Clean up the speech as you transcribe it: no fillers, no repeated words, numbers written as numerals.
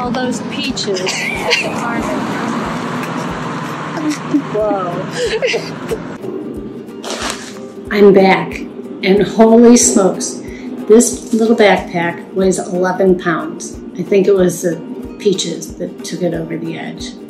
all those peaches at the farmer. Whoa. I'm back, and holy smokes, this little backpack weighs 11 pounds. I think it was the peaches that took it over the edge.